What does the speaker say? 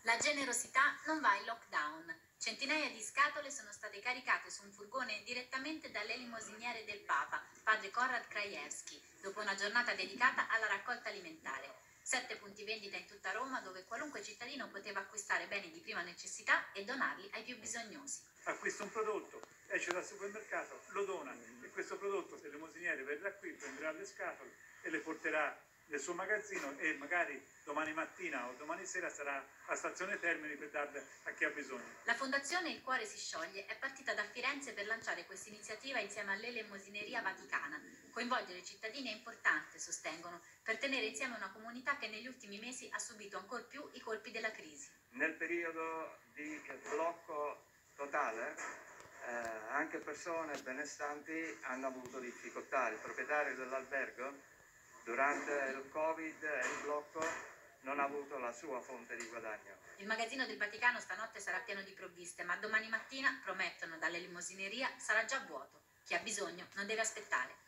La generosità non va in lockdown. Centinaia di scatole sono state caricate su un furgone direttamente dall'elemosiniere del Papa, padre Konrad Krajewski, dopo una giornata dedicata alla raccolta alimentare. 7 punti vendita in tutta Roma dove qualunque cittadino poteva acquistare beni di prima necessità e donarli ai più bisognosi. Acquista un prodotto, esce dal supermercato, lo dona e questo prodotto, se l'elemosiniere verrà qui, prenderà le scatole e le porterà nel suo magazzino e magari domani mattina o domani sera sarà a Stazione Termini per darle a chi ha bisogno. La Fondazione Il Cuore si scioglie è partita da Firenze per lanciare questa iniziativa insieme all'Elemosineria Vaticana. Coinvolgere i cittadini è importante, sostengono, per tenere insieme una comunità che negli ultimi mesi ha subito ancor più i colpi della crisi. Nel periodo di blocco totale anche persone benestanti hanno avuto difficoltà. Il proprietario dell'albergo durante il Covid e il blocco non ha avuto la sua fonte di guadagno. Il magazzino del Vaticano stanotte sarà pieno di provviste, ma domani mattina, promettono dall'elemosineria, sarà già vuoto. Chi ha bisogno non deve aspettare.